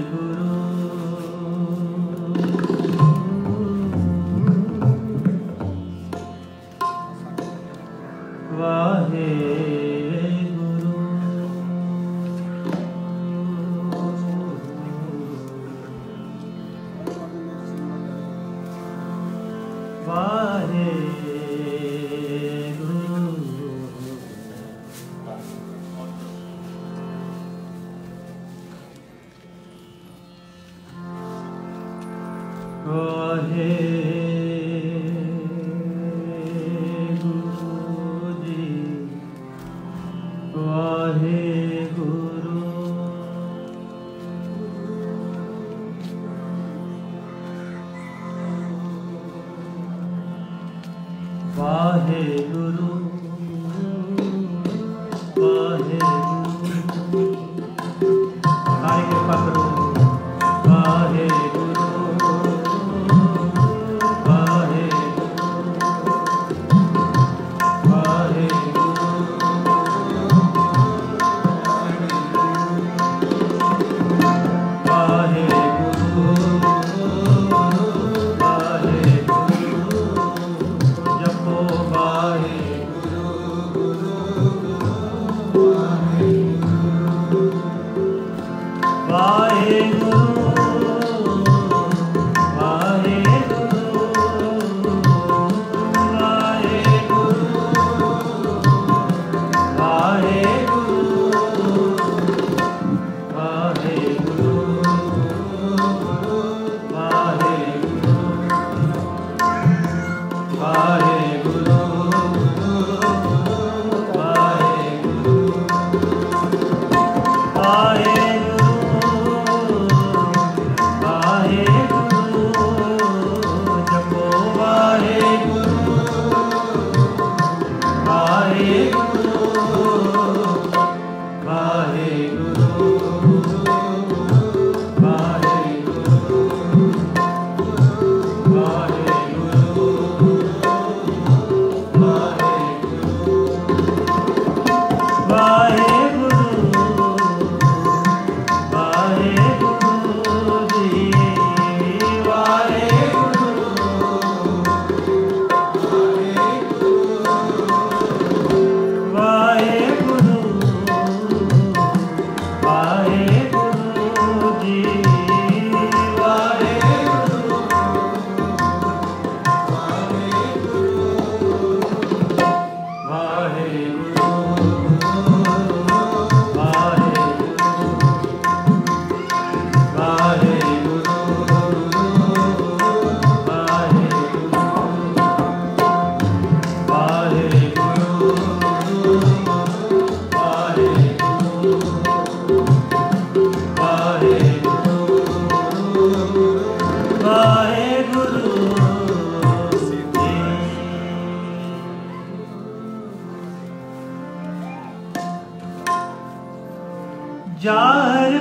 Jar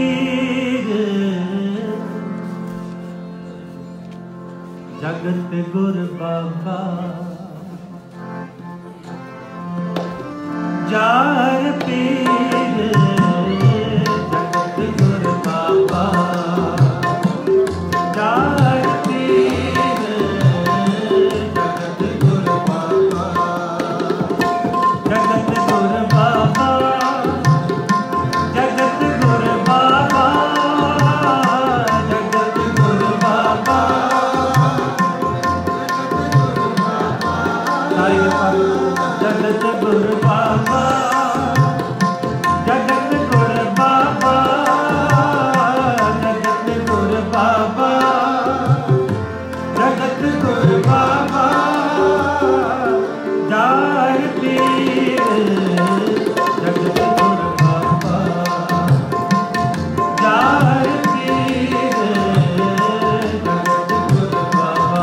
पीर जगत गुर बाबा, jar पीर जगत गुर बाबा, जार पीर जगत गुर बाबा, जगत गुर बाबा, जगत गुर बाबा, जगत गुर बाबा, जगत गुर बाबा, जगत गुर बाबा, जगत गुर बाबा, जगत गुर बाबा, जार पीर जगत गुर बाबा, जार पीर जगत गुर बाबा।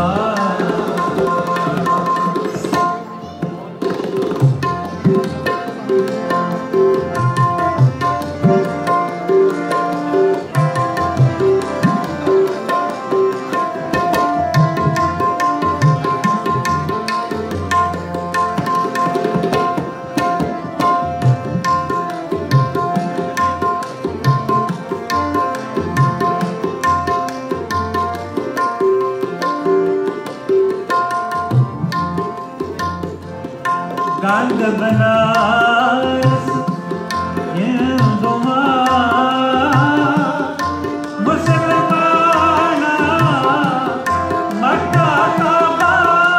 गंग बनारस हिंदुआ मुसलमाना मक्का काबा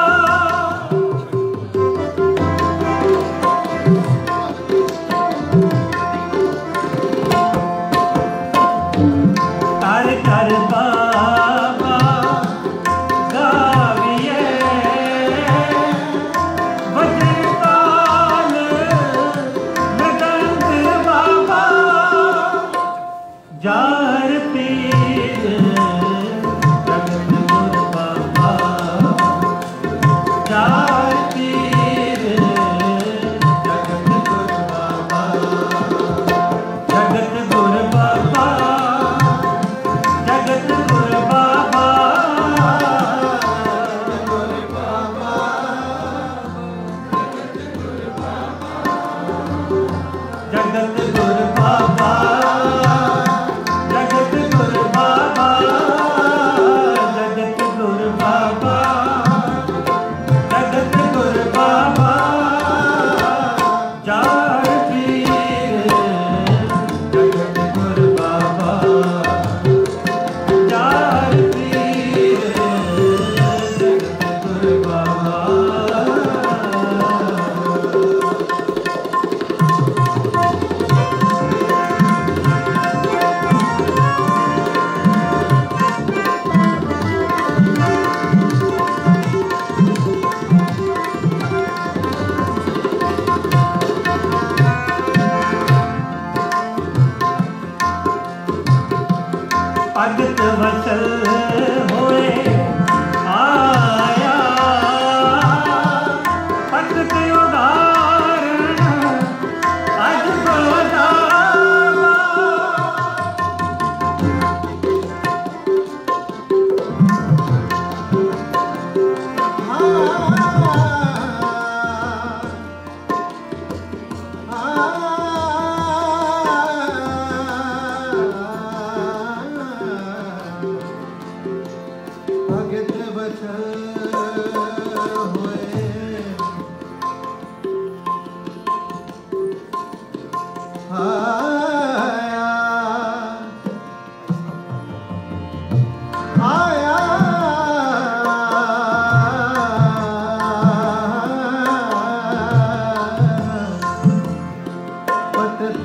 कर कर बाबा गाविए वज्रकाल नगंग बाबा जार पीर जगत गुरु बाबा जार पीर जगत गुरु बाबा जगत गुरु बाबा जगत गुरु बाबा जगत गुरु बाबा जगत गुरु बाबा जगत गुरु बाबा जगत गुरु बाबा जार पीर जगत गुरु बाबा जार पीर जगत गुरु बाबा भगत वसल होए आया भगत उदाहरण अज गोदावा भगत वसल होए आया आया पतत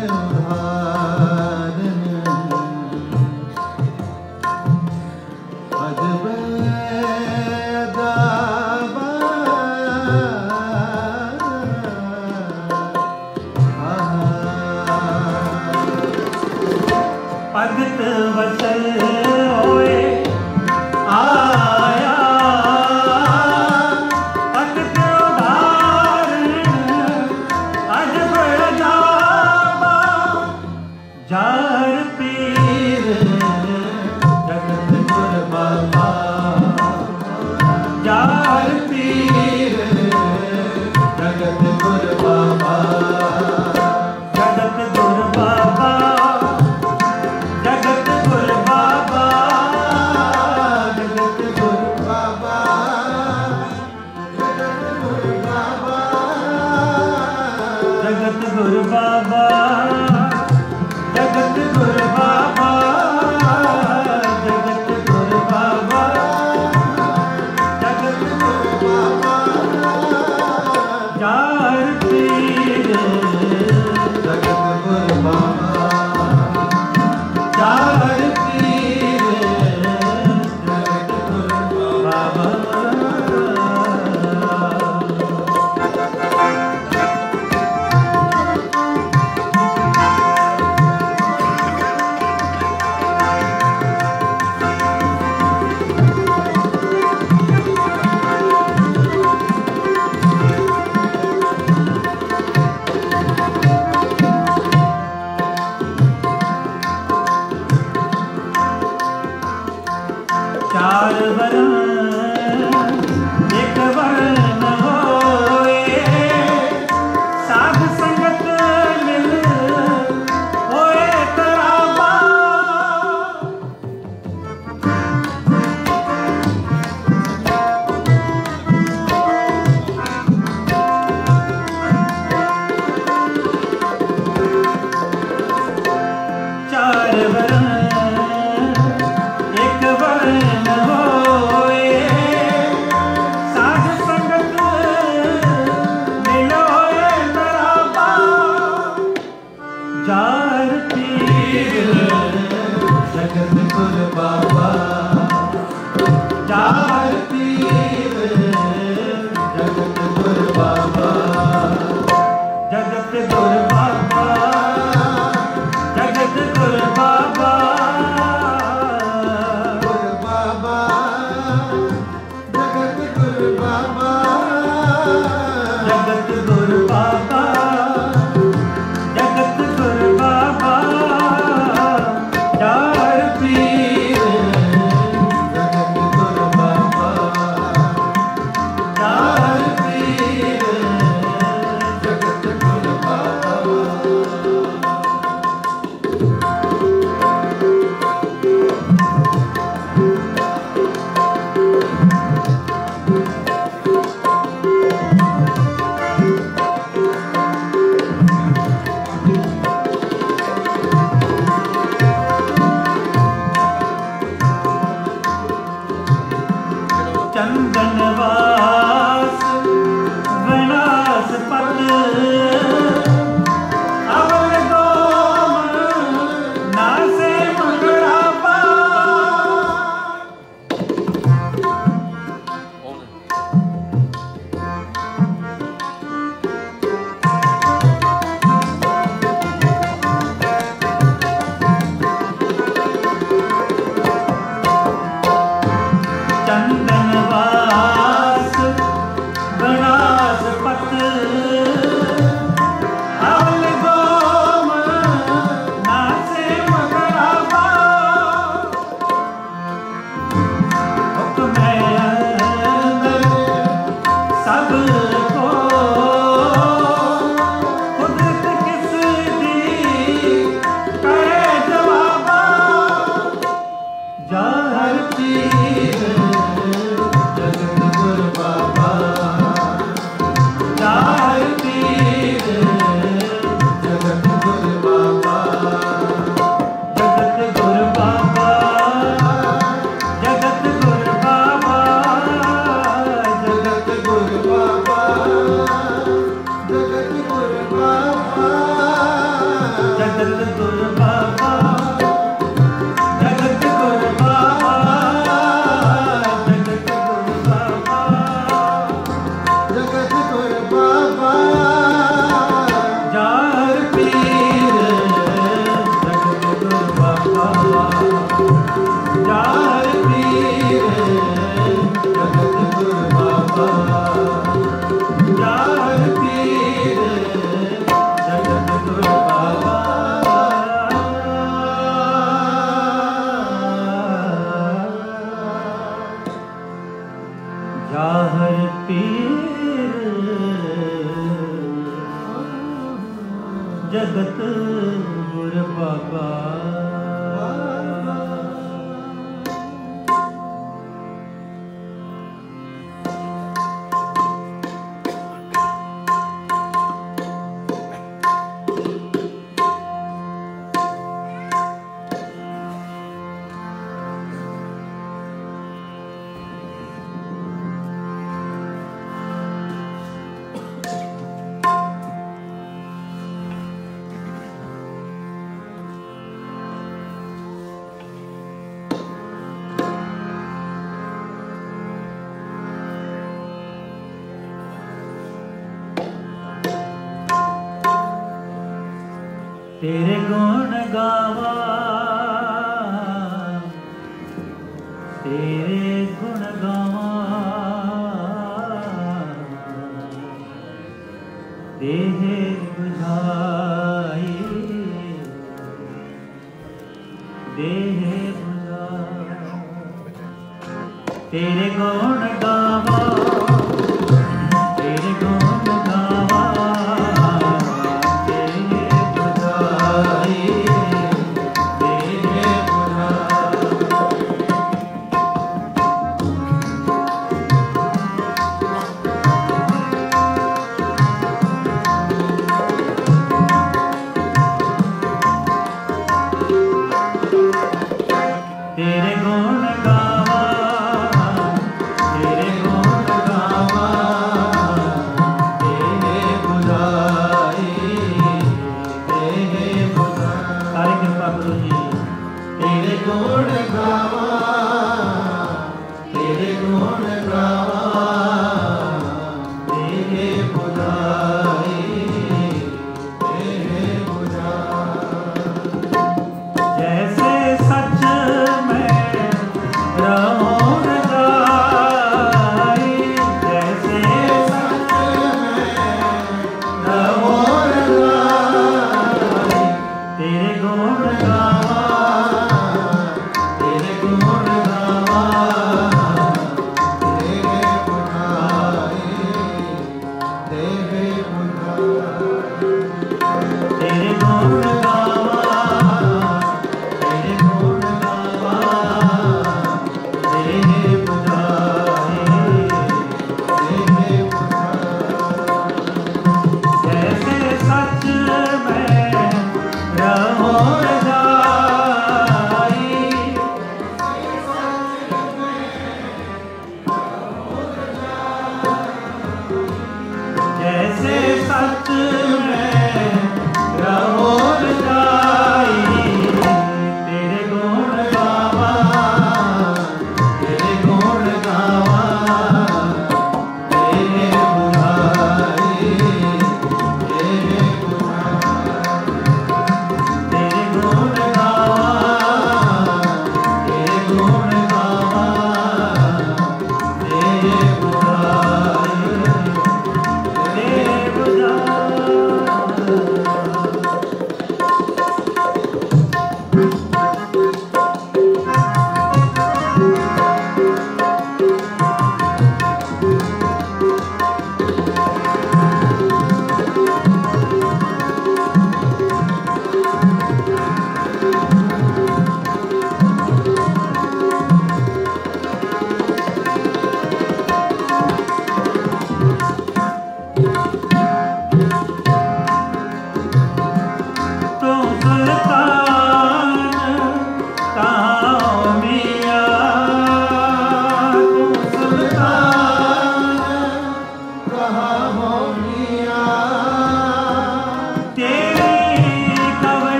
भगत वसल होए आया भगत उदाहरण अज गोदावा जार पीर जगत गुरु बाबा जार पीर जगत गुरु बाबा जगत गुरु बाबा जगत गुरु बाबा जगत गुरु बाबा जगत गुरु बाबा जगत गुरु बाबा जगत गुरु बाबा जगत गुरु बाबा जार पीर जगत गुरु बाबा जार पीर जगत गुरु बाबा जगत गुरु बाबा जगत गुरु बाबा चार पीर जगत गुरु बाबा चार पीर जगत गुरु बाबा चंदनवास विनाश पद अवल गोम नासे मंगलापा चंदनवास विनाश पद अवल गोम नासे मंगलापा हुक्म अंदर सबको कुदरत किस दी करे जवाबा जाहर पीर जगत गुरु बाबा चार पीर जगत गुरु बाबा जगत गुरु बाबा जगत गुरु बाबा जगत गुरु बाबा जगत गुरु बाबा जगत गुरु बाबा जगत गुरु बाबा जगत गुरु बाबा जगत गुरु बाबा चार पीर जगत गुरु बाबा चार पीर जगत गुरु बाबा चार पीर जगत गुरु बाबा जाहर पीर जगत गुरु बाबा तेरे गुण गावा तेरे गुण गावा देह बुझाई देह बुझाई तेरे गुण गावा तेरे गुण गावा तेरे गुण गावा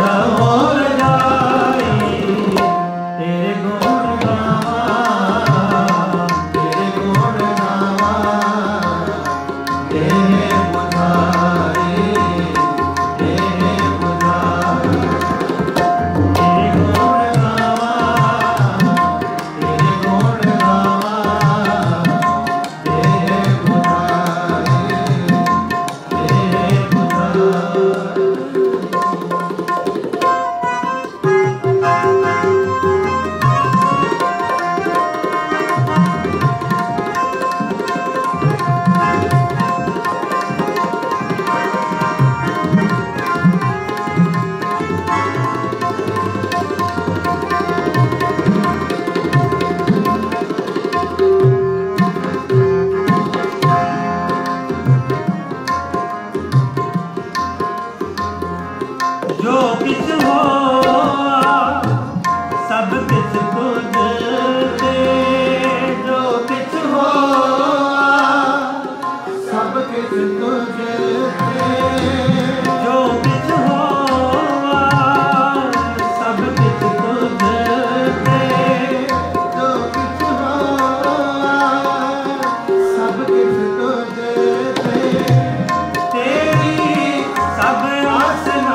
जो किछ हो सब किछ तुझसे, जो किछ हो सब किछ तुझसे, जो किछ हो सब किछ तुझसे, जो किछ हो सब किछ तुझसे, तेरी सब आसना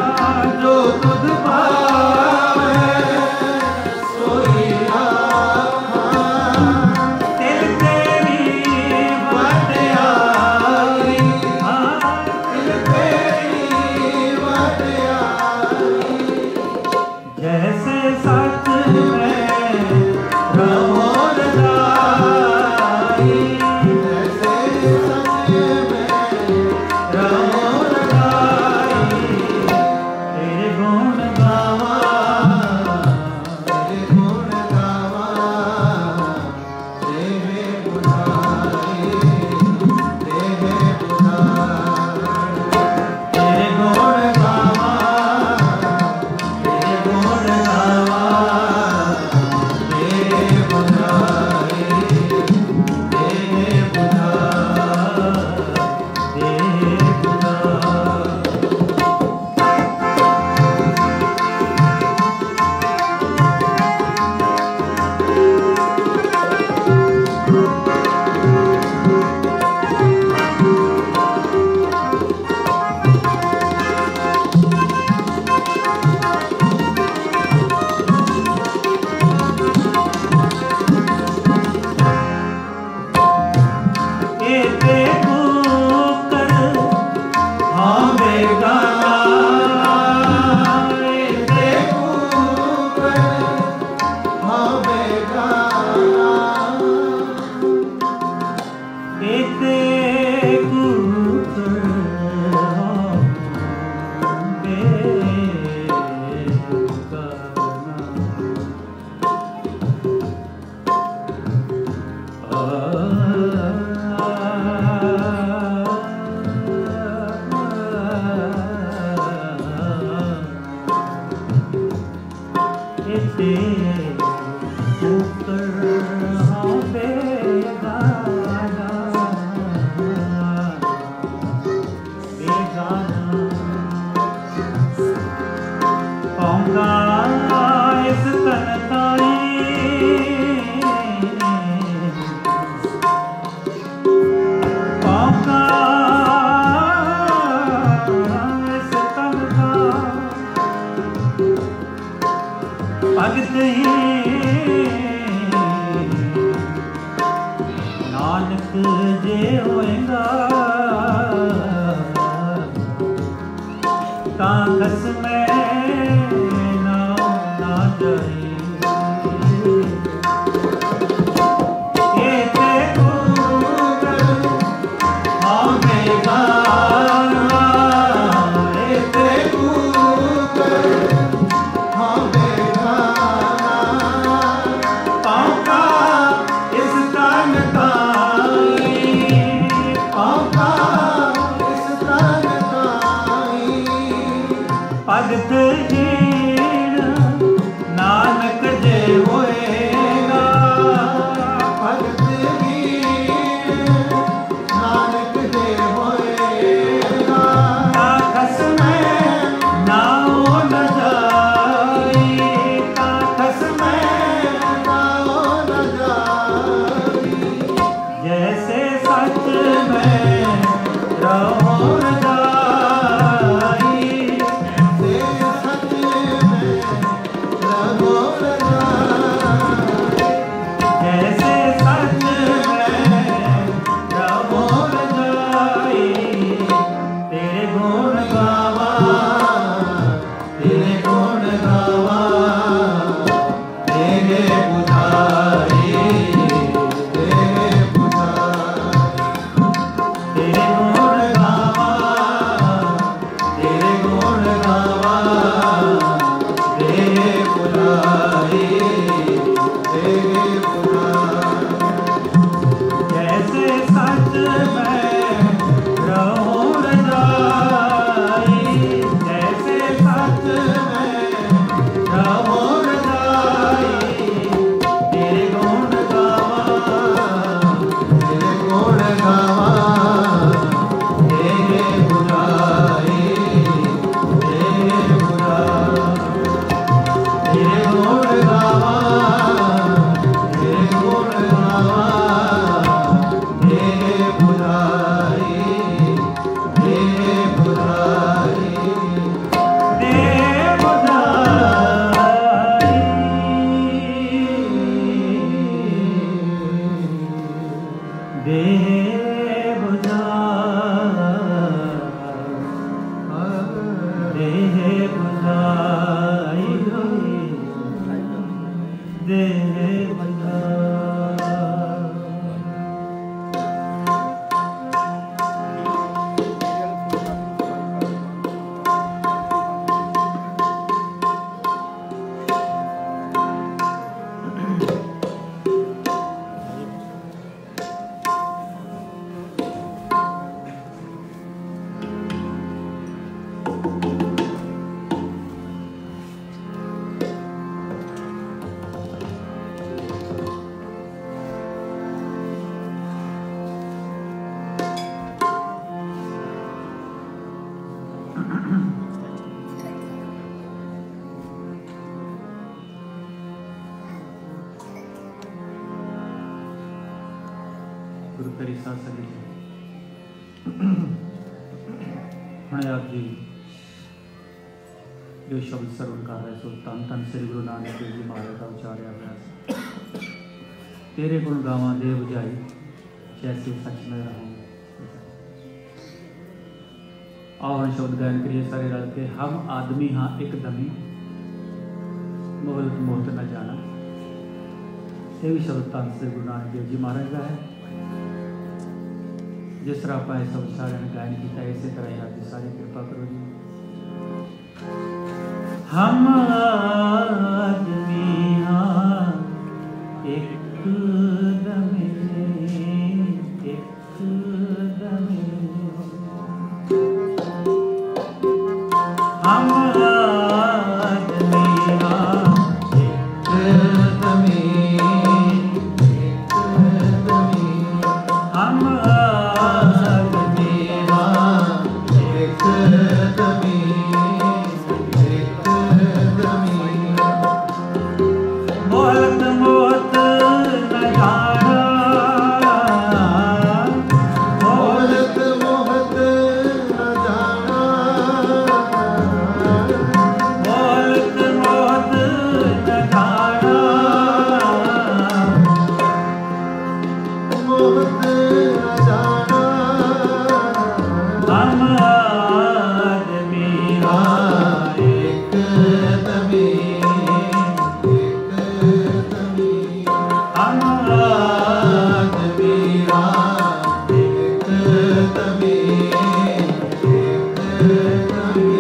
सोई से ऊपर हाँ बेगाना पाऊंगा इस तन पाऊंगा इस तन भगत ही नानक जे होएगा तां खसमै ना जाए ये ते ऊपर हाँ बेगाना ये ते ऊपर हाँ बेगाना पाऊंगा इस तन ताई पाऊंगा इस तन ताई भगत हीण नानक जे होएगा भगत हीण नानक जे होएगा ता खसमै ना न जाई ता खसमै नाओ न जाई जैसे सच में रहो न जाई से सच में रहो न जाई जैसे सच में रहो न जाई तेरे गुण गावा तेरे गुण गावा तेरे बुझाई तेरे बुझाई तेरे गुण गावा तेरे गुण गावा तेरे बुझाई तेरे बुझाई जैसे सच में रहो न जाई जैसे सच में रहो न जाई तेरे गुण गावा तेरे गुण गावा तेरे बुझाई तेरे बुझाई तेरे गुण गावा तेरे गुण गावा तेरे बुझाई तेरे बुझाई दे बुझाई दे बुझाई दे गुरु करी साथ संगत हुणे आप जी जो शब्द सरवण कर रहे सो धन धन श्री गुरु नानक देव जी महाराज का उचारिया गया तेरे गुण गावां दे बुझाई जैसे सच में रहूं आओ हम शब्द गायन करिए सारे रल के हम आदमी हाँ एक दमी मोहलत मोहत न जाना ये भी शब्द धन श्री गुरु नानक देव जी महाराज का है जिस तरह आप सब सारे ने गायन किया इसी तरह ही आप सारी कृपा करो जी हम आदमी हाँ एक दमे हम आदमी हाँ मोहत मोहत न जाना, मोहत मोहत न जाना, मोहत मोहत न जाना, मोहत न जाना। हम आदमी एक तभी, एक तभी, हम आदमी एक तभी, एक तभी।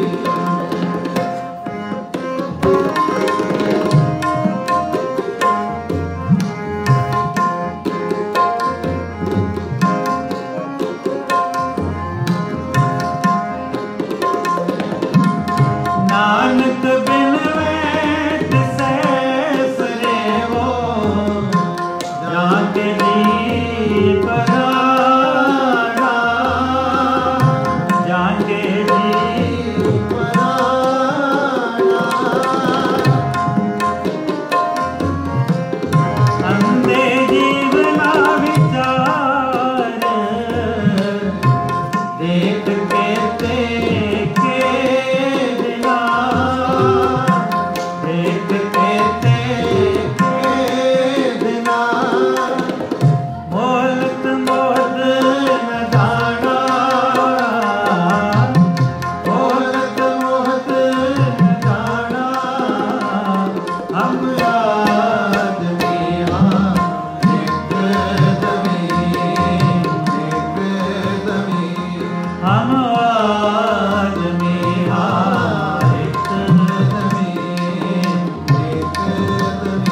नानक बिन वैद सैसरे वो, जाके जी पराना, जाके जी पराना, अंधे जीवना विचार, देख के तेके बिना, देख के तेके बिना मोहत मोहत न जाना, मोहत मोहत न जाना। हम आदमी एक तभी, एक तभी, हम आदमी एक तभी, एक तभी।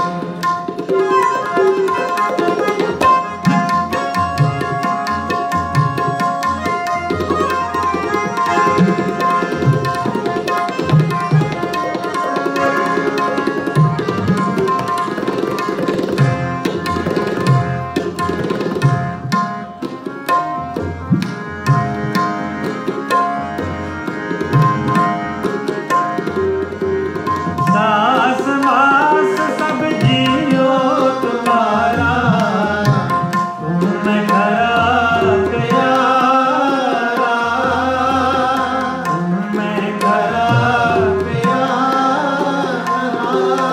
सास मास सब जियो तुम्हारा, तुम खरा प्यारा, तुम खरा प्यारा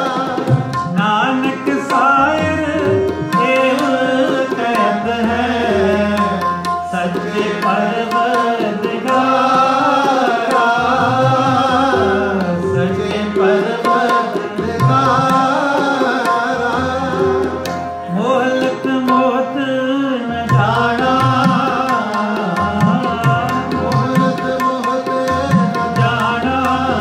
नानक सायर देव कहत है, सच्चे परवरदिगारा, सच्चे परवरदिगारा। मोहत मोहत न जाना, मोहत मोहत न जाना,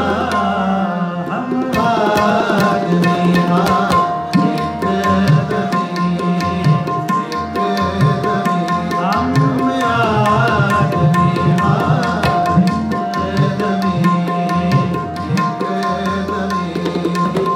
हम आदमी एक तभी, एक तभी। हम आदमी एक तभी, एक तभी।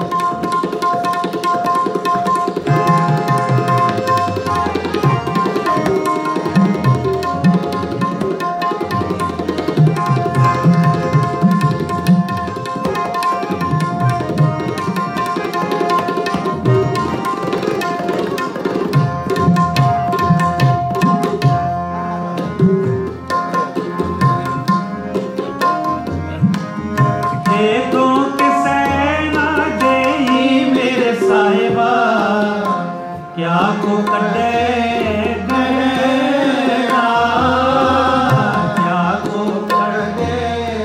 देखो कि सैना देई मेरे साहिबा, क्या को कटे गहरा, क्या को कटे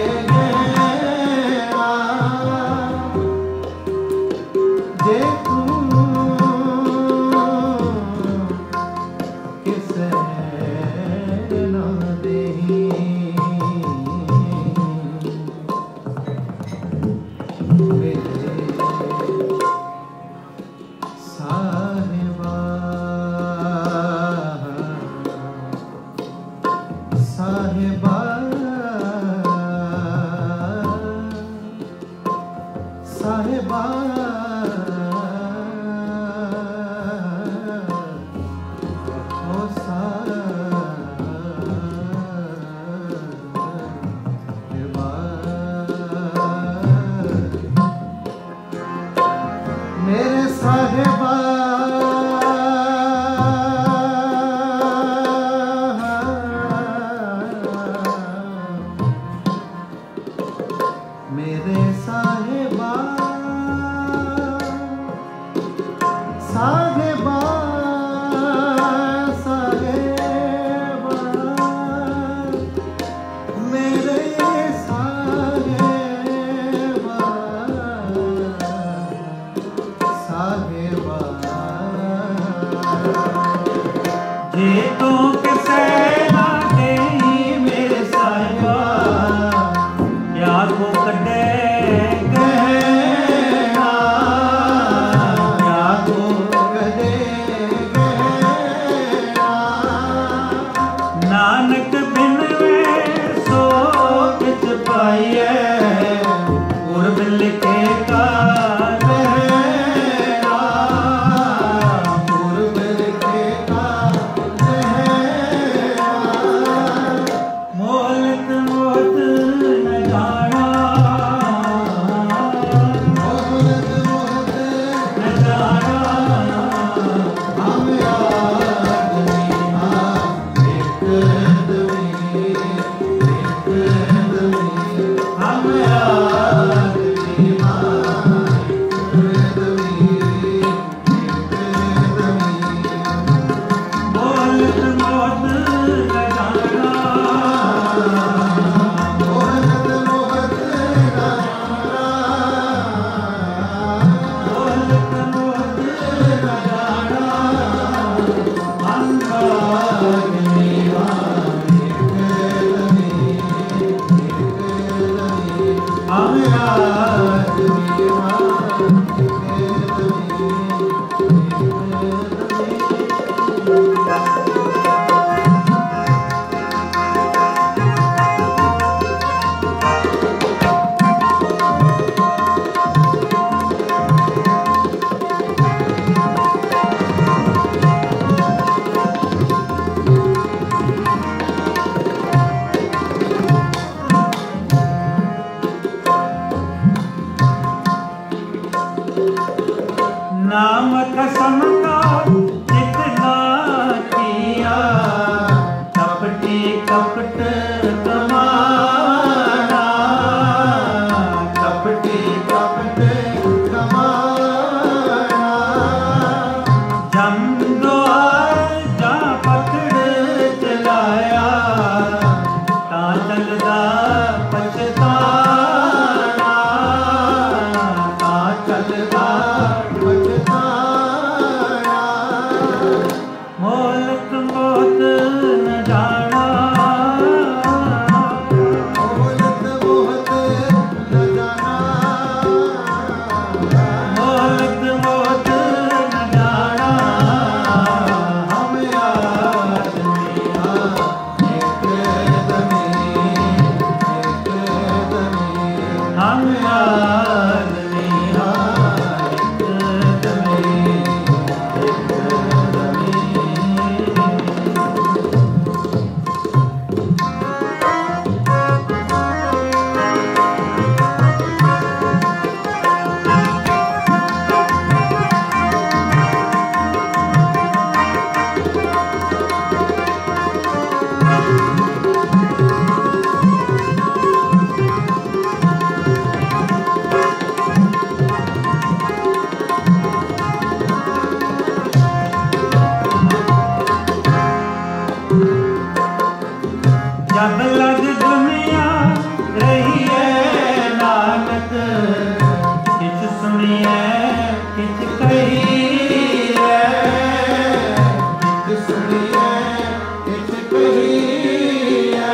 जे तू किसे न देही, मेरे साहिबा, साहिबा, साहिबा। ओ साहिबा, मेरे साहिबा मेरे साहिबा साहिबा साहिबा मेरे साहिबा साहिबा जे तू किसे ना देई मेरे साहिबा क्या को कटे गहना क्या को कदे गहना नानक बिन वे सो किच पाइए गुर लिखे का रहना पूर्व लिखे का रहना मोलत मोत न जाना मोहत मोहत न जाना हम आदमी हाँ एक आदमी हम आदमी हाँ एक मोलत मोत न जाना मोहत मोहत मोलत मोत न जाना आदमी हाँ हम आदमी हाँ नाम कसम का जितना किया कपटी कपट कमाना कपटी कपट कमाना जम द्वार जा पकड़ चलाया ता चलदा पछताना ता चलदा पछताना मोलत मोत न जाना मोहत मोहत न जाना मोलत मोत न जाना हम आदमी हाँ एक दमी हम आदमी हाँ एक दमी जब लग दुनिया रही है नानक किच सुनिए किच कहिए किस सुनिए किस कहिए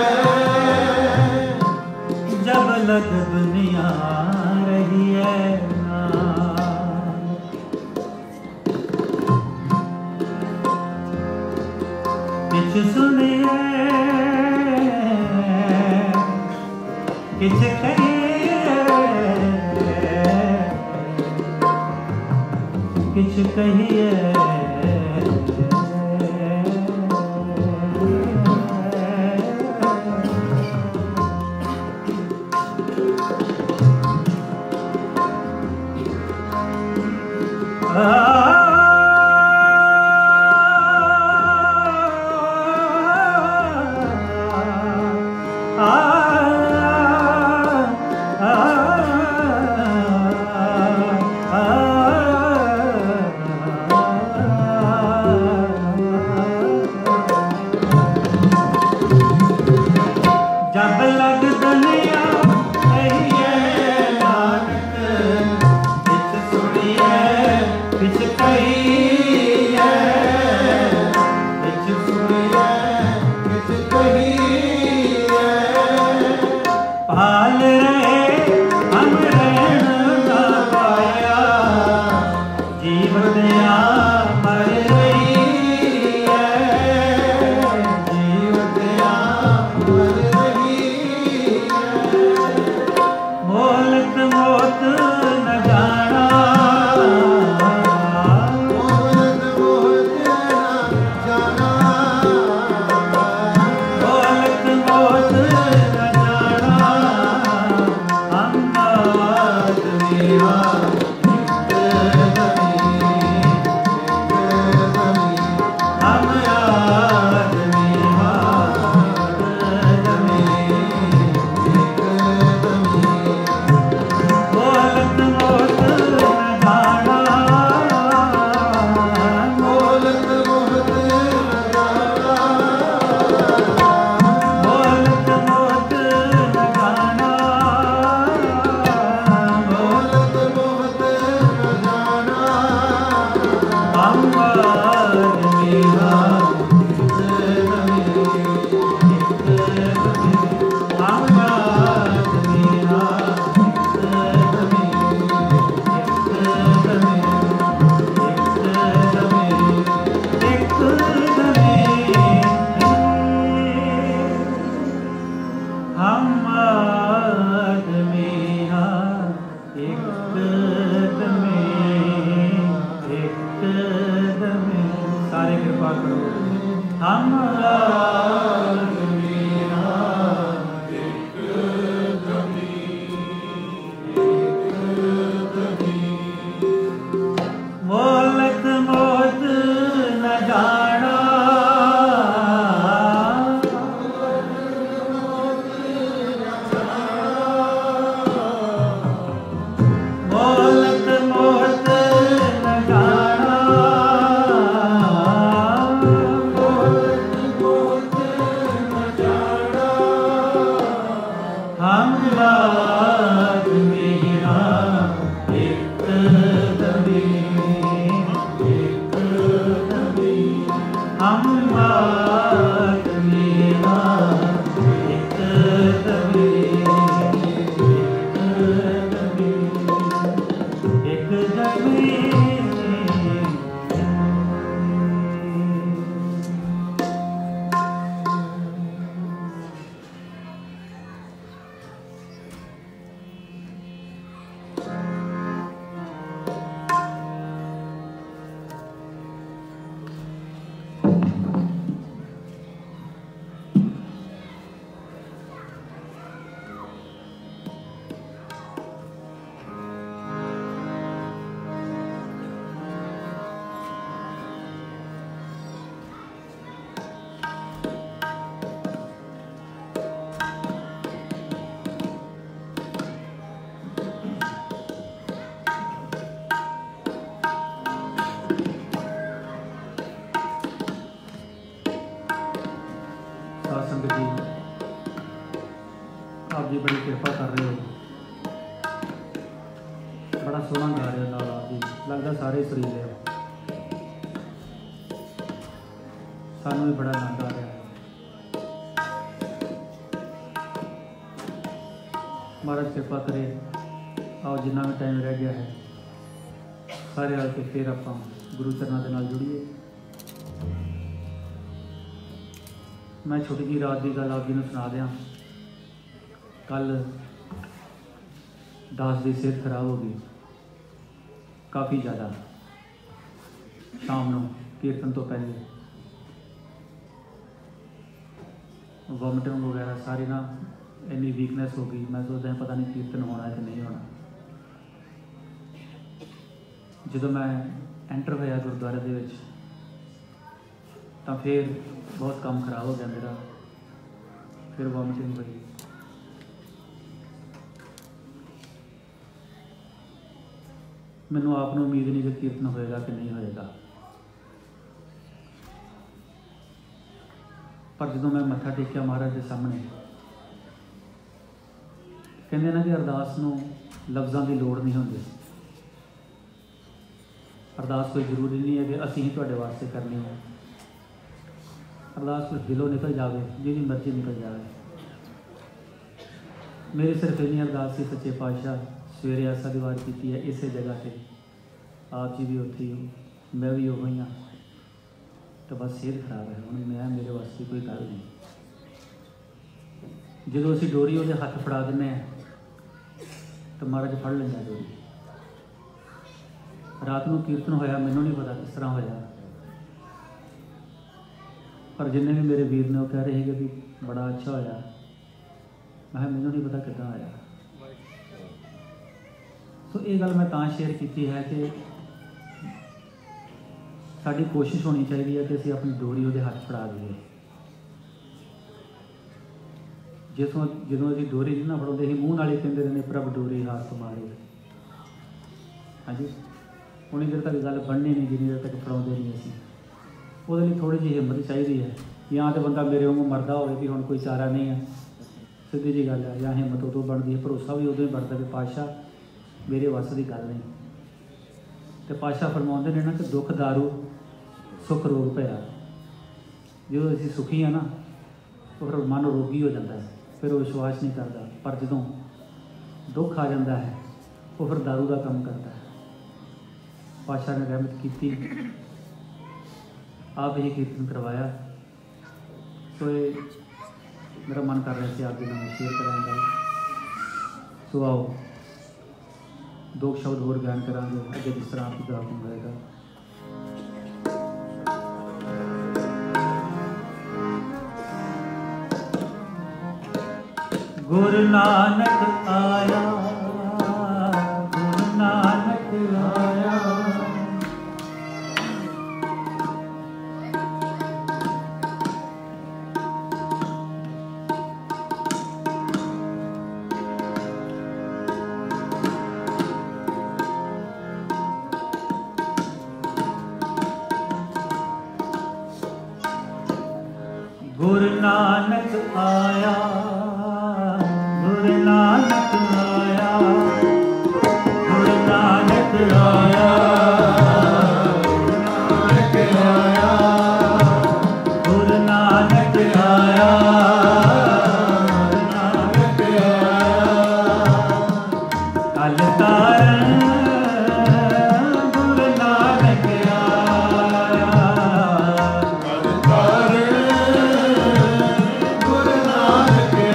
जब लग दुनिया रही है नानक किच सुनिए किच कहिए किच कहिए आप जी बड़ी कृपा कर रहे हो, बड़ा सोहना गा रहे हो नाल आप जी, लगता सारे सुरीले हो, सानू भी बड़ा आनंद आ रहा है। महाराज कृपा करे, आओ जिन्ना भी टाइम रह गया है सारे रल के फिर आप गुरु चरणों के नाल जुड़िए। मैं छोटी जी रात की गल आप जी ने सुना दिया। कल दास की सेहत खराब हो गई काफ़ी ज़्यादा, शाम को कीर्तन तो पहले वॉमिटिंग वगैरह सारी ना इन्नी वीकनेस हो गई। मैं सोचता पता नहीं कीर्तन होना है कि नहीं होना। जो मैं एंटर होया गुरुद्वारे दे विच तां फिर बहुत काम खराब हो गया मेरा, फिर वॉमिटिंग हुई। मैनू आप उम्मीद नहीं कि कीर्तन होएगा कि नहीं होएगा, पर जो मैं मत्था टेकिया महाराज के सामने, कहते ना कि अरदास नूं लफ्ज़ों की लोड़ नहीं होती। अरदास कोई जरूरी नहीं है कि असीं ही तुहाडे वास्ते करनी है। अरदास कोई दिलों निकल जाए, जिहदी मर्जी निकल जाए। मेरी सिर्फ इन्नी अरदास सी सच्चे पातशाह सवेरे ऐसा दी वार की है इस जगह से, आप जी भी उत्थे ही हो, मैं भी उही हाँ, तो बस सेहत खराब है हुण मैं मेरे वास्ते कोई गल नहीं। जो असीं डोरी उहदे हत्थ फड़ा दिंदे तो महाराज फड़ लैंदा डोरी। रात को कीर्तन होया, मैनू नहीं पता किस तरह होया, पर जिन्हें भी मेरे वीर ने वो कह रहे हैं कि बड़ा अच्छा होया। मैं मैनू नहीं पता कितना आया। तो ये गल मैं तां शेयर की है कि साड़ी कोशिश होनी चाहिए है कि असीं अपनी डोरी उहदे हत्थ फड़ा दईए। जिसों जो असीं डोरी नहीं ना फड़ाउंदे ही मूँह नाल ही कहंदे रहंदे प्रभ डोरी हाथ मारे। हाँ जी, उन्नी देर तक गल बननी नहीं जिन्नी देर तक फड़ाउंदे नहीं असीं। ਉਹਦੇ ਲਈ थोड़ी जी हिम्मत चाहिए है, या तो बंदा मेरे वांगू मरदा होवे भी हुण कोई चारा नहीं है, सीधी जी गल है। या हिम्मत उदों बनती है, भरोसा भी उदों ही बनता कि पातशाह मेरे वस की गल नहीं। तो पातशाह फरमाउंदे ने ना कि दुख दारू सुख रोग भया। जो असीं सुखी हाँ ना तो फिर मन रोगी हो जाता है, फिर वो विश्वास नहीं करता। पर जदों दुख आ जाता है वो फिर दारू का काम करता है। पातशाह ने रहमत की, आप ही कीर्तन करवाया, तो ये मेरा मन कर रहा है आप जी नाम शेयर करांगा। सो आओ दो शब्द होर बयान करांगे अगे जिस तरह आपकी दुआ होगा। गुरु नानक आया, गुरु नानक आया, गुरु नानक आया, गुरु नानक आया, गुरु नानक आया, गुरु नानक आया, नानक आया, कल तारन गुरु नानक आया, कल तारन गुरु नानक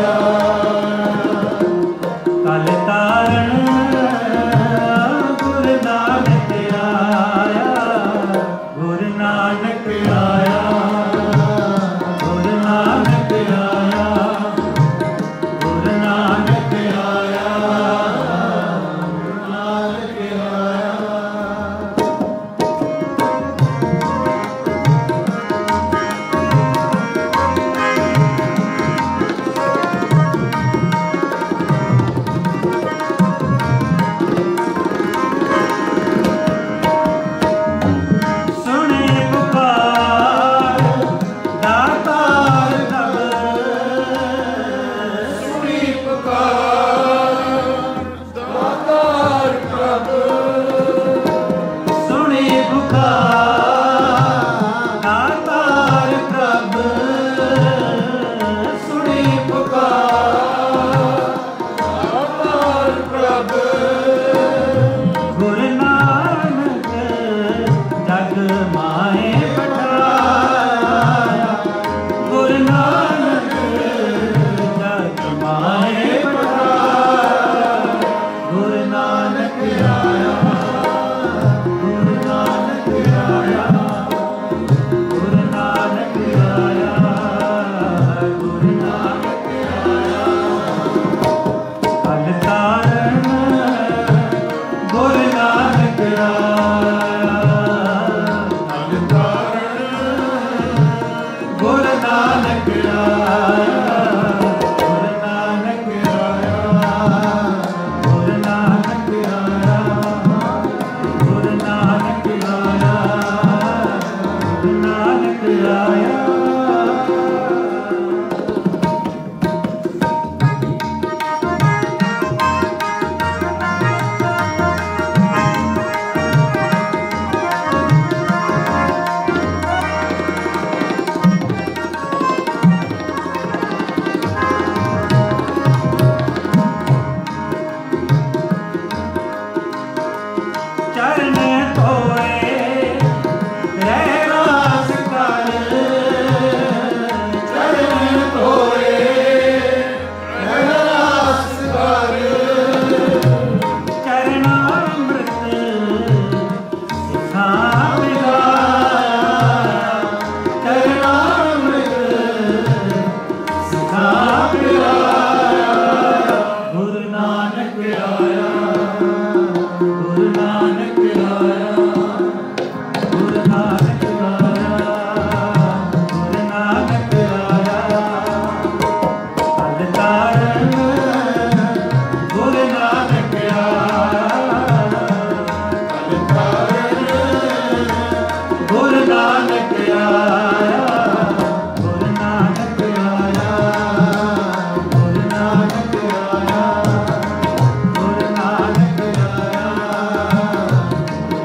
गुरु नानक आया, गुरु नानक आया, गुरु नानक आया, गुरु नानक आया, गुरु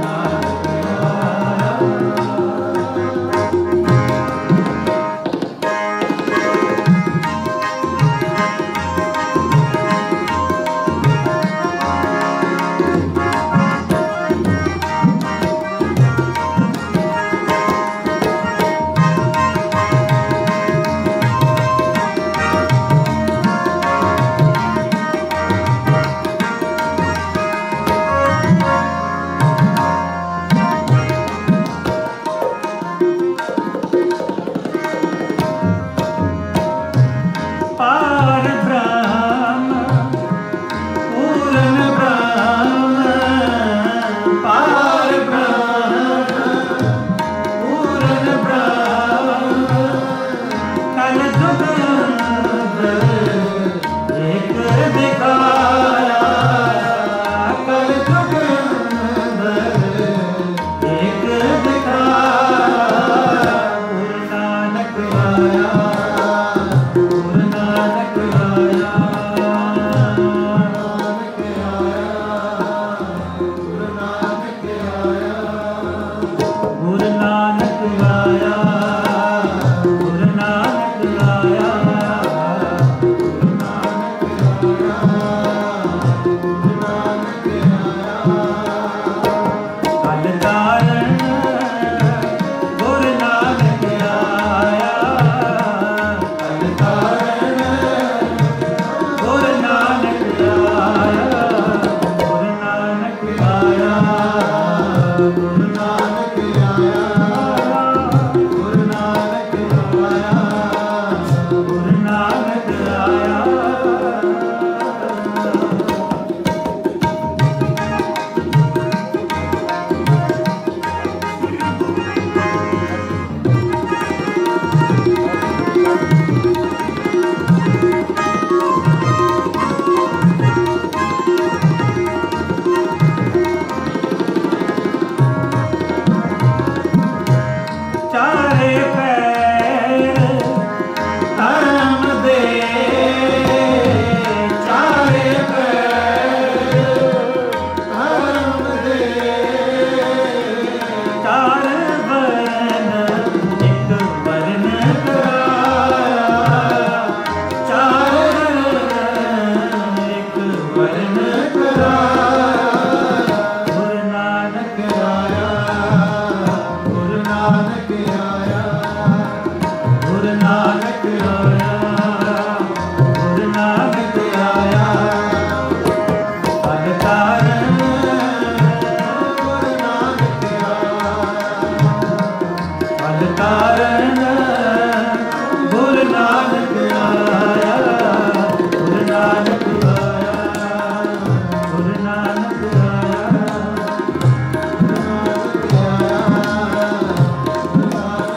पार ब्रह्म पूर्ण ब्रह्म, पार ब्रह्म पूर्ण ब्रह्म, कल जुग एक दिखाया, कल जुग एक दिखाया, गुरु नानक आया, गुरु नानक आया, गुरु नानक आया, गुरु नानक आया, कल तारण गुरु नानक आया, कल तारण गुरु नानक आया, गुरु नानक आया, गुरु नानक आया, गुरु नानक आया, गुरु नानक आया। चारे पैर धर्म दे, चारे पैर धर्म दे, चार वर्ण एक वर्ण कराया, चार वर्ण एक वर्ण कराया, गुरु नानक आया, गुरु नानक आया, गुरु नानक आया, गुरु नानक आया, पद तारण गुरु नानक आया, पद तारण गुरु नानक आया, गुरु नानक आया, गुरु नानक आया, गुरु नानक आया।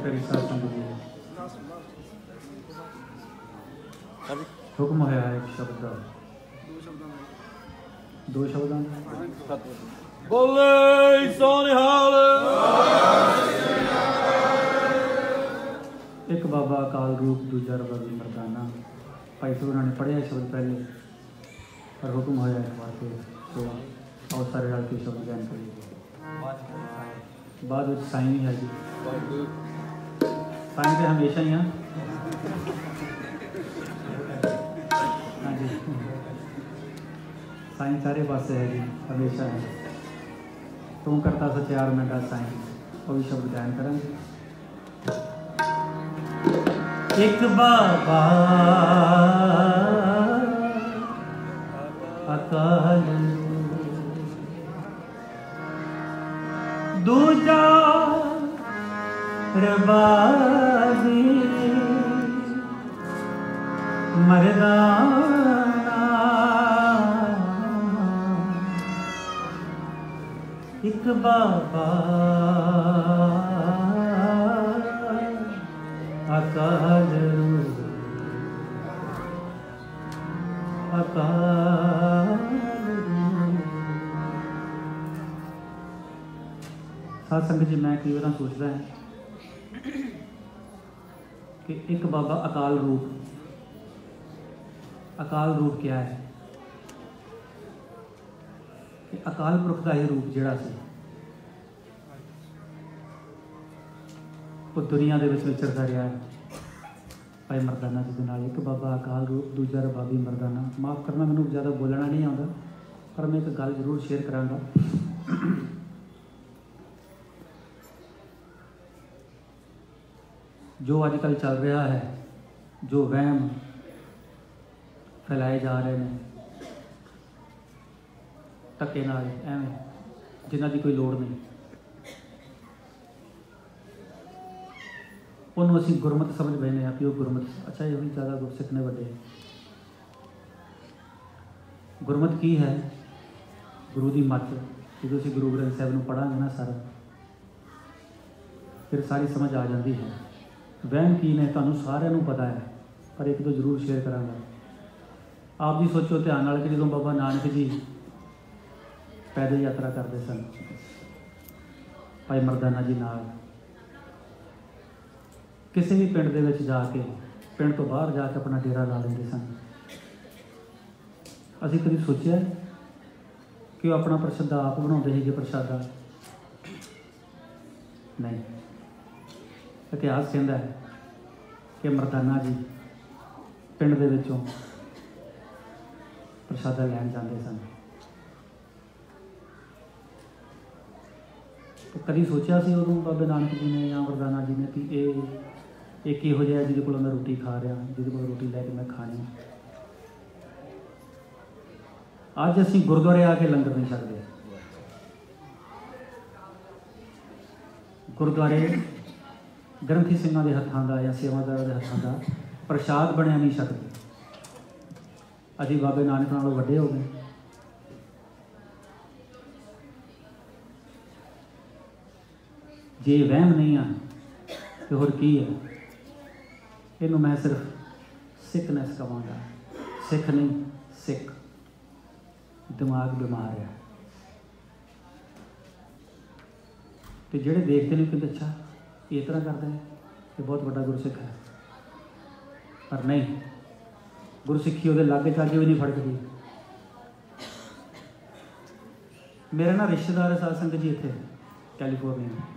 प्यारी साध संगत जी, हुक्म होया है एक शब्द का, दो शब्दां दा। बोले सोनिहाल। एक बाबा अकाल रूप, दूजा रबा भी मरदाना। भाई साहब उन्होंने पढ़िया शब्द पहले, पर हुक्म होया एक बार फिर, तो और सारे रल के शब्द ज्ञान करिए। बाद में साईं भी है जी, साईं तो हमेशा ही हाँ। हाँ जी, साईं सारे पासे है जी, हमेशा है। तू करता सचार मिंटा साईं, वो भी शब्द गायन करेंगे। एक बाबा अकाल, दूजा रबाबी मरदाना। एक बाबा अकाल अकाल। साध संगत जी, मैं कई बार सोचता है कि एक बाबा अकाल रूप, अकाल रूप क्या है? कि अकाल पुरख का ही रूप जिहड़ा सी वो दुनिया दे विच विचरदा रहा है। भाई मरदाना जी दे नाल एक बाबा अकाल रूप, दूजा रबाबी मरदाना। माफ़ करना, मैनूं ज़्यादा बोलना नहीं आता, पर मैं एक गल जरूर शेयर करांगा। जो अजकल चल रहा है, जो वहम फैलाए जा रहे हैं धक्के नाल एवें, जिन्हां दी कोई लोड़ नहीं, उन्होंने असीं गुरमत समझ बैठे हैं कि वो गुरमत। अच्छा, ये भी ज़्यादा गुरसिख ने वड्डे। गुरमत की है? गुरु की मत। जो असीं गुरु ग्रंथ साहिब नूं पढ़ांगे ना सारा, फिर सारी समझ आ जाती है। वहम की ने तुहानूं सारिਆਂ नूं पता है, पर एक तो जरूर शेयर करांगा। आप जी सोचो ध्यान नाल कि जदों बाबा नानक जी पैदल यात्रा करते सन, भाई मरदाना जी नाल किसी भी पिंड दे विच जाके, पिंड तो बाहर जाके अपना डेरा ला लेंदे सन। असीं कभी सोचिया कि वो अपना प्रशादा आप बनाउंदे सीगे? प्रशादा नहीं। इतिहास कहता है कि मरदाना जी पिंड दे विचों प्रशादा लैन जाते सन। तो कभी सोचा सी उदों बाबे नानक जी ने या मरदाना जी ने कि एक किहो जिहा जिहदे कोलों मैं रोटी खा रहा, जिहदे कोलों रोटी लैके मैं खानी। अज असीं गुरुद्वारे आके लंगर नहीं छकदे। गुरुद्वारे ग्रंथी ਸਿੰਘਾਂ ਦੇ ਹੱਥਾਂ ਦਾ ਜਾਂ ਸੇਵਾਦਾਰਾਂ ਦੇ ਹੱਥਾਂ ਦਾ ਪ੍ਰਸ਼ਾਦ ਬਣਿਆ ਨਹੀਂ ਸਕਦਾ। ਅਸੀਂ ਬਾਬੇ ਨਾਨਕ ਨਾਲੋਂ ਵੱਡੇ ਹੋ ਗਏ। ਜੇ ਵਹਿਮ ਨਹੀਂ ਆ ਤੇ ਹੋਰ ਕੀ ਹੈ? ਇਹਨੂੰ ਮੈਂ ਸਿਰਫ ਸਿਕਨੈਸ ਕਹਾਂਗਾ। ਸਿੱਖ ਨਹੀਂ, ਸਿੱਖ। ਦਿਮਾਗ ਬਿਮਾਰ ਹੈ। ਤੇ ਜਿਹੜੇ ਦੇਖਦੇ ਨੇ ਕਹਿੰਦੇ ਅੱਛਾ इस तरह करता है तो बहुत बड़ा गुरसिख है, पर नहीं। गुरसिखी वो लागे चागे भी नहीं फड़कती। मेरा ना रिश्तेदार है साध संगत जी इत्थे कैलीफोर्निया,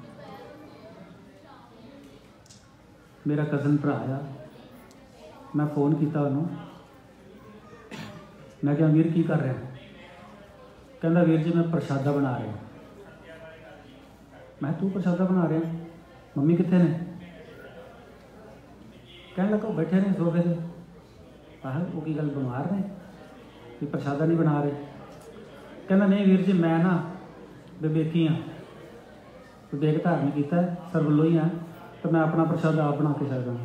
मेरा कज़न भरा आ। मैं फ़ोन किया उन्होंने, मैं क्या वीर की कर रहा? कहता वीर जी मैं प्रशादा बना रहा। मैं तू प्रशादा बना रहा? मम्मी कितने ने? कहने लगा बैठे ने सोफे से। आह वो की गल बीमार ने कि प्रशादा नहीं बना रहे? कहना नहीं वीर जी मैं ना बेबेकी हाँ, तो देख धारण किया सरवलों ही हाँ, तो मैं अपना प्रशादा आप बना के सकदा।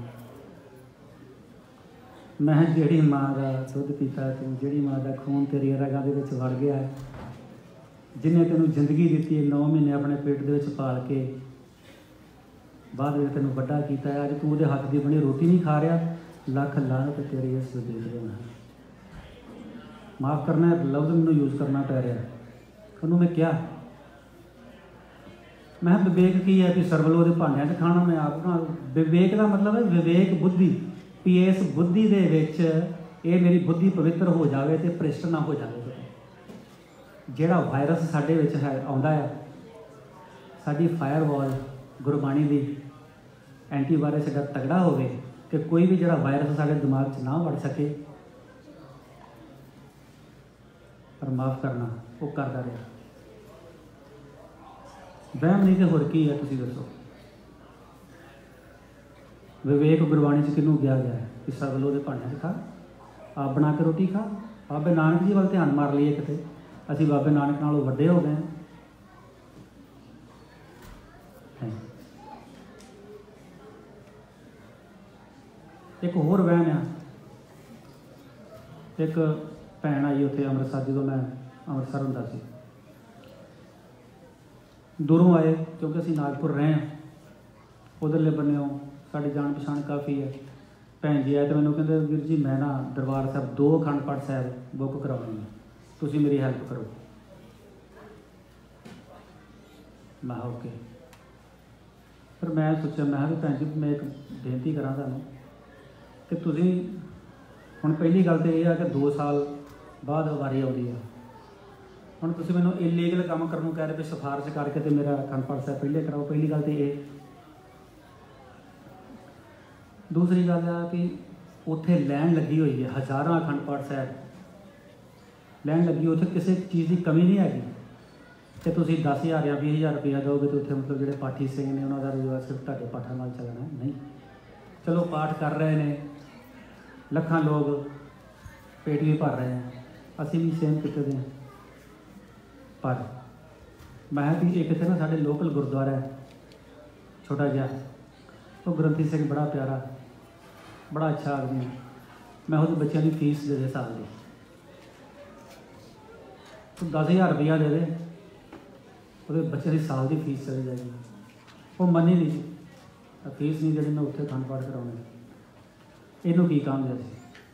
मैं जिहड़ी माँ का दुध पीता तू, जिहड़ी माँ का खून तेरी रगां दे विच वड़ गया है, जिन्हें तेनों जिंदगी दी है, 9 महीने अपने पेट दे विच पाल के बाद में तेन वड्डा किया, अज तू वो हाथ की बनी रोटी नहीं खा रहा, लख लानत तेरी इस देख देना। माफ़ करना लफ्ज़ मैंने यूज़ करना पै रहा। उन्होंने मैं क्या मैं विवेक की है कि सरवलो के भांडिया च खाना मैं आप बना। विवेक का मतलब है विवेक बुद्धि, भी इस बुद्धि दे विच ये मेरी बुद्धि पवित्र हो जाए तो भ्रिष्ट ना हो जाए। जिहड़ा वायरस साडे विच है आउंदा है, साडी फायरवॉल गुरबाणी की एंटीवायरस एडा तगड़ा होवे कि कोई भी जिहड़ा वायरस साडे दिमाग च ना वड़ सके। पर माफ़ करना वो करता रहा। वहम नहीं तो होर की है, तुसीं दसो। विवेक गुरबाणी च किनूं गया है कि सरवलो दे भांडिया च खा, आप बना के रोटी खा। बाबे नानक जी वाल ध्यान मार लीए किते, असीं बाबे नानक नालों वड्डे हो गए हैं। एक होर वहम आ, एक भैन आई उत्थे अमृतसर, जो मैं अमृतसर हुंदा सी, दूरों आए क्योंकि असीं नागपुर रहे हैं, उधरले बन्नेओं साडी जान पछाण काफ़ी है। भैन जी आए तो मैंने कहते वीर जी मैं ना दरबार साहब 2 अखंड पाठ साहब बुक करवाने हैं, तुसीं मेरी हैल्प करो। मैं ओके। फिर मैं सोचा मैं भी भैन जी मैं एक बेनती करा तुहानूं कि तुसीं हुण पहली गल तो यह है कि 2 साल बाद वारी आउंदी है। हुण तुसीं मैनूं इलीगल काम करन नूं कह रहे भी सिफारिश करके तो मेरा अखंड पाठ साहब पहले कराओ। पहली गल तो ये। दूसरी गल है कि उत्थे लैन लगी हुई है, हज़ारां अखंड पाठ साहब लैन लगी, उत्थे किसी चीज़ की कमी नहीं हैगी। तो तुसीं 10,000 या 20,000 रुपया दोगे तो उत्थे मतलब जिहड़े पाठी सिंह ने उन्होंने रोज़गार सिर्फ तुहाडे पाठां नाल चलना नहीं। चलो पाठ कर रहे हैं, लखां लोग पेट भी भर रहे हैं, असीं भी सेम किते दे। पर मैं कि एक इत्थे ना साडे लोकल गुरुद्वारा है छोटा जिहा, तो ग्रंथी सिंह बड़ा प्यारा बड़ा अच्छा आदमी, मैं उसके बच्चों की फीस दे साल की, तो 10,000 रुपया दे दे, वो बच्चे की साल की फीस चली जाएगी। वो मनी नहीं, फीस नहीं जी मैं उत्थे अखंड पाठ कराने। इनू की काम जैसे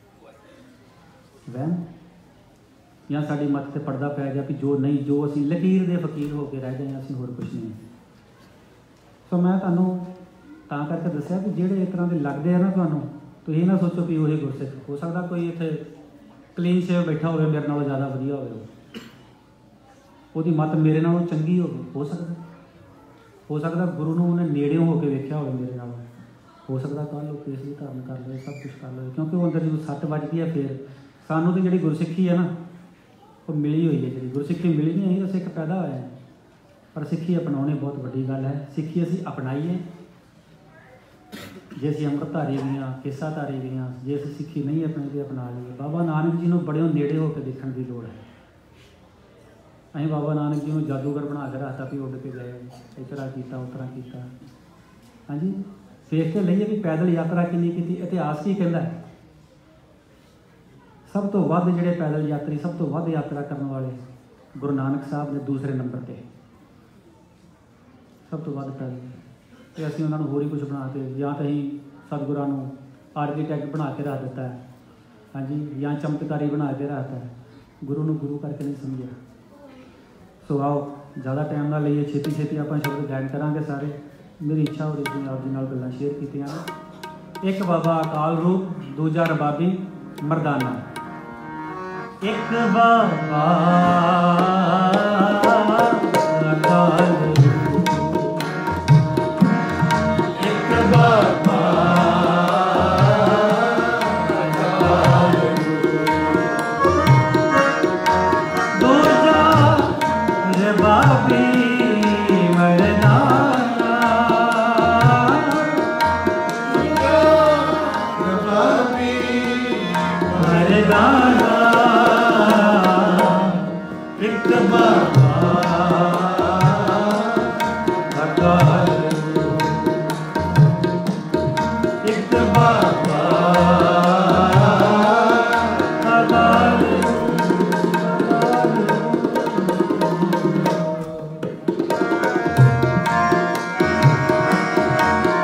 वहम या साड़ी मत से पड़दा पै गया कि जो नहीं, जो असी लकीर दे फकीर हो के रह गए असीं होर कुछ नहीं। सो मैं तुहानूं तां करके दस्सिया कि जिहड़े इस तरह के लगते हैं ना तुहानूं, तो ये ना सोचो कि वही गुरसिख। हो सकता कोई इत्थे क्लीन शेव बैठा हो मेरे नालों ज़्यादा वधिया हो, ਉਹਦੀ मत मेरे नालों चंगी हो सकता गुरु नूं उन्हें नेड़ियों होकर वेख्या हो मेरे नालों, हो सकता कल लोग केस भी धारण कर ले, सब कुछ कर ले, क्योंकि वो अंदर जो सੱਟ ਵੱਜਦੀ है फिर सानू तो जी गुरसिखी है ना वो मिली हुई है। जी गुरसिखी मिली नहीं है, सिख पैदा होया है, पर सिक्खी अपनाने बहुत वड्डी गल है। सिक्खी असीं अपनाईए, जे असीं अमृतधारी भी हाँ, केसाधारी भी हाँ, जे असीं सिक्खी नहीं अपनाई तो अपना लीए। बाबा नानक जी नूं बड़े नेड़े होकर देखने की लोड़ है। अं बाबा नानक जी को जादूगर बना के रखता भी उड़ के गए, इस तरह किया उस तरह किया। हाँ जी देख के लईए भी पैदल यात्रा किन्नी की, इतिहास की कहता है सब तो वध जिहड़े पैदल यात्री, सब तो वध यात्रा करने वाले गुरु नानक साहब ने दूसरे नंबर पर, सब तो वध पैदल। तो असीं उन्होंने होर ही कुछ बना के, या तो असीं सतगुरां नूं आर्कीटैक्ट बना के रख दिता है, हाँ जी, या चमत्कारी बना के रखता है, गुरु नूं गुरु करके नहीं समझिया। सो आओ ज़्यादा टाइम ना लईए, छेती छेती आप शब्द गायन करांगे सारे। मेरी इच्छा हो रही थी आप जी नाल गल्लां शेयर कीतियां। एक बाबा अकाल रूप, दूजा रबाबी मरदाना। एक बाबा अकाल रूप, एक बाबा अकाल रूप, दूजा रबाबी मरदाना। एक बाबा अकाल रूप, एक बाबा अकाल रूप।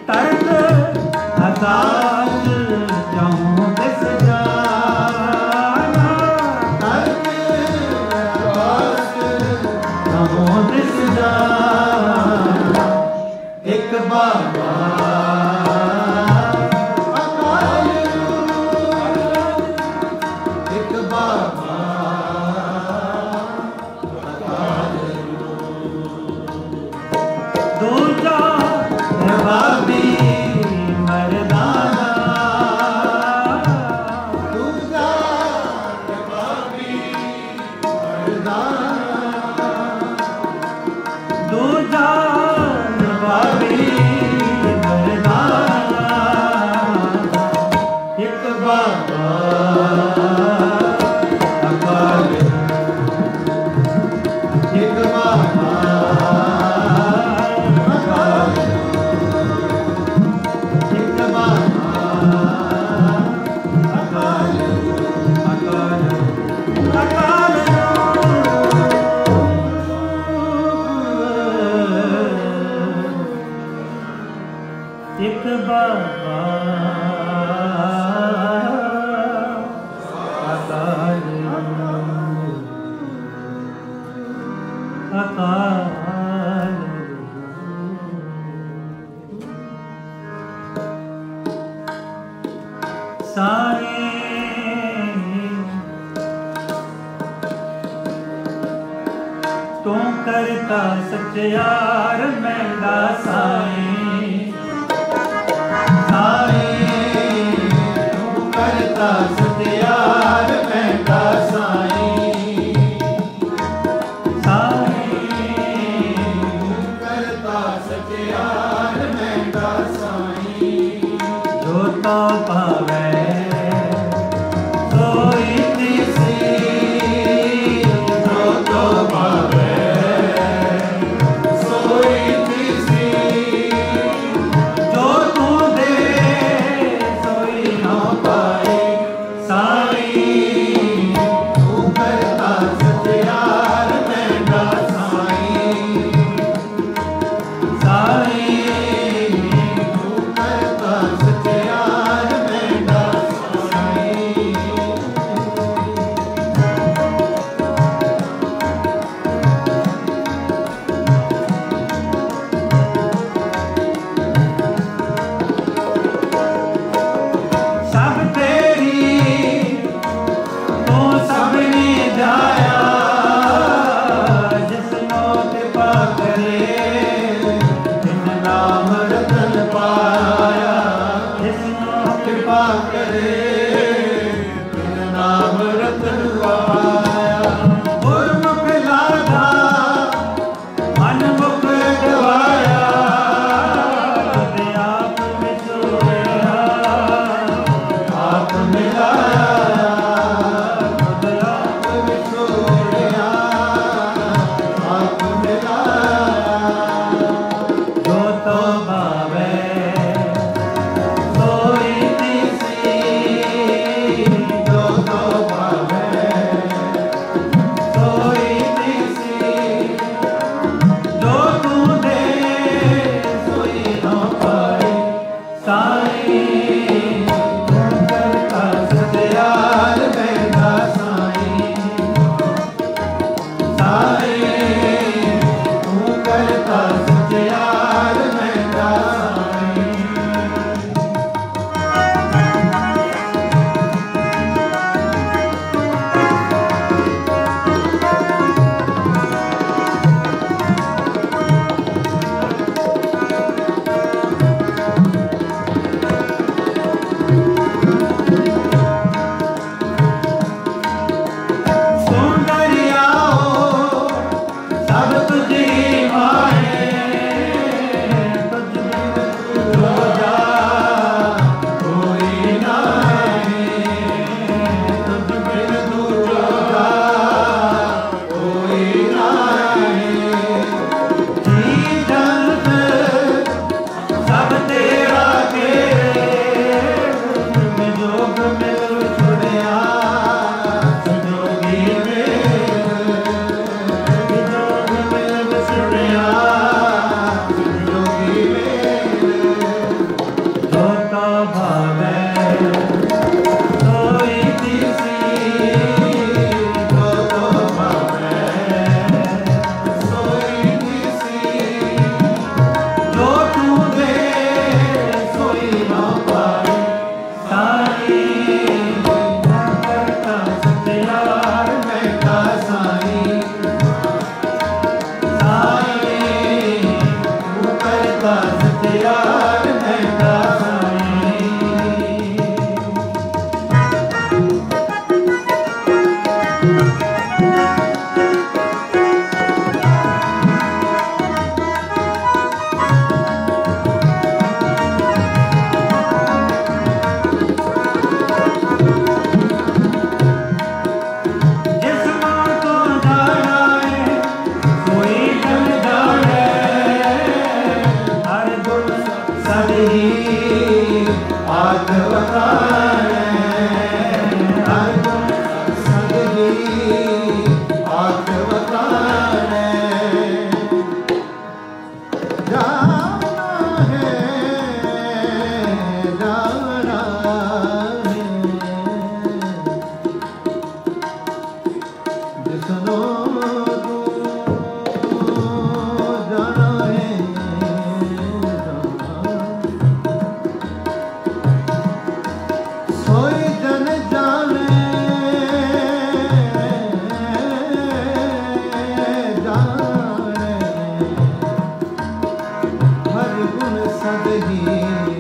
तरत आकाश जाऊं दिस जाना, तरत आकाश जाऊं दिस जाना। एक बाबा अकाल एक बाबा अकाल दूजा नवाबी मर्दाना, दूजा नवाबी मर्दाना, दूजा नवाबी मर्दाना। एक बाबा अकाल एक बाबा अकाल एक बाबा अकाल अकाल अकाल एक बाबा अकाल अकाल। साए तू करता सच्चार मैंदा साए, साए तू करता सच्चार मैंदा साए, साए तू करता सच्चार मैंदा साए। जो तो पावे सोई दिसी, जो तो पावे सोई दिसी, जो तू दे सोई ना पाए। साई तू करता सच्चार मैंदा साई, साई तू करता सच्चार मैंदा साई। सब तेरी तू सबने जाया, जिसनो कृपा करे तिन नाम रतन पाया, जिसनो कृपा करे तिन नाम रतन पाया। गुरमुख लागा मन मुख गवाया, खुद आप विसोया आप मिलाया, खुद आप विसोया आप मिलाया। जो तो भावे सोई दिसी, जो तो भावे सोई दिसी, जो तू दे सोई ना पाए। साई तू करता सच्चार मैंदा साई, साई तू करता सच्चार मैंदा साई। आठ बताए हर गुण सदगी आठ बताए जाना है जाना है जिसनो जाना है सोई जन जाने जाने हर गुण सदगी